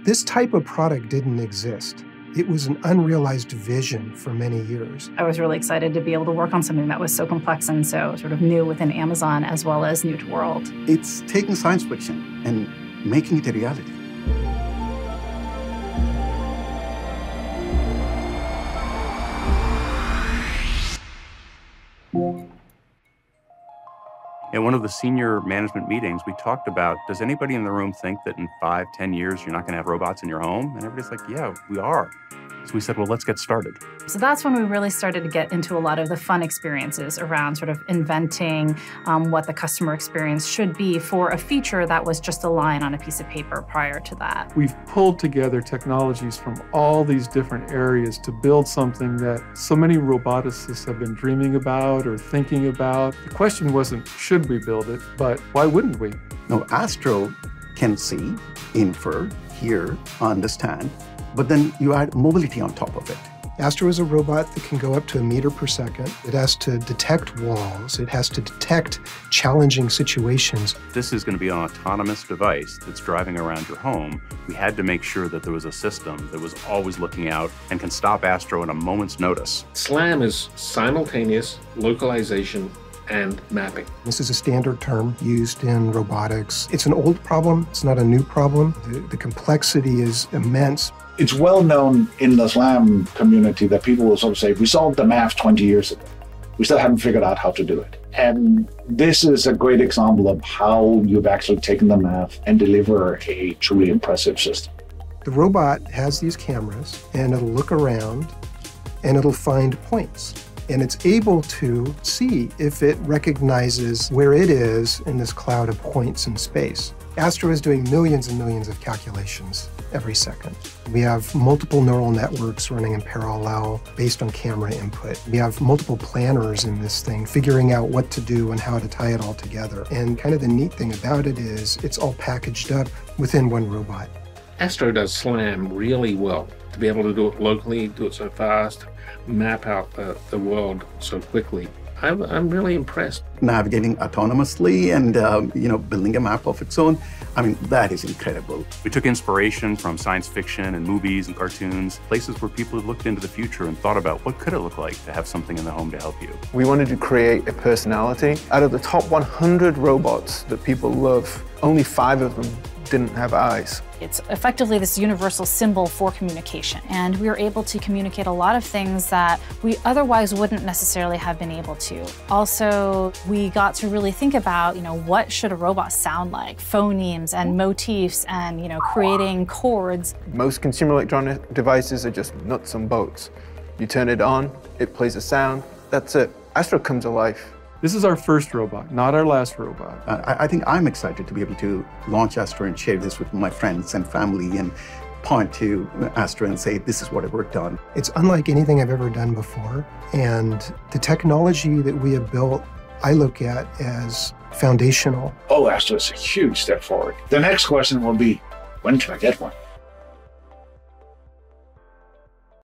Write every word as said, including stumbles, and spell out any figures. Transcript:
This type of product didn't exist. It was an unrealized vision for many years. I was really excited to be able to work on something that was so complex and so sort of new within Amazon as well as new to world. It's taking science fiction and making it a reality. In one of the senior management meetings, we talked about, does anybody in the room think that in five, ten years, you're not going to have robots in your home? And everybody's like, yeah, we are. So we said, well, let's get started. So that's when we really started to get into a lot of the fun experiences around sort of inventing um, what the customer experience should be for a feature that was just a line on a piece of paper prior to that. We've pulled together technologies from all these different areas to build something that so many roboticists have been dreaming about or thinking about. The question wasn't, should we build it, but why wouldn't we? Now, Astro can see, infer, hear, understand, but then you add mobility on top of it. Astro is a robot that can go up to a meter per second. It has to detect walls. It has to detect challenging situations. This is going to be an autonomous device that's driving around your home. We had to make sure that there was a system that was always looking out and can stop Astro in a moment's notice. SLAM is simultaneous localization and mapping. This is a standard term used in robotics. It's an old problem. It's not a new problem. The, the complexity is immense. It's well known in the SLAM community that people will sort of say, we solved the math twenty years ago. We still haven't figured out how to do it. And this is a great example of how you've actually taken the math and deliver a truly impressive system. The robot has these cameras, and it'll look around, and it'll find points. And it's able to see if it recognizes where it is in this cloud of points in space. Astro is doing millions and millions of calculations every second. We have multiple neural networks running in parallel based on camera input. We have multiple planners in this thing figuring out what to do and how to tie it all together. And kind of the neat thing about it is it's all packaged up within one robot. Astro does SLAM really well. To be able to do it locally, do it so fast, map out the, the world so quickly. I'm, I'm really impressed. Navigating autonomously and um, you know, building a map of its own, I mean, that is incredible. We took inspiration from science fiction and movies and cartoons, places where people have looked into the future and thought about what could it look like to have something in the home to help you. We wanted to create a personality. Out of the top one hundred robots that people love, only five of them didn't have eyes. It's effectively this universal symbol for communication, and we were able to communicate a lot of things that we otherwise wouldn't necessarily have been able to. Also, we got to really think about, you know, what should a robot sound like? Phonemes and motifs and, you know, creating chords. Most consumer electronic devices are just nuts and bolts. You turn it on, it plays a sound, that's it. Astro comes alive. This is our first robot, not our last robot. Uh, I, I think I'm excited to be able to launch Astro and share this with my friends and family and point to Astro and say, this is what I worked on. It's unlike anything I've ever done before. And the technology that we have built, I look at as foundational. Oh, Astro is a huge step forward. The next question will be, when can I get one?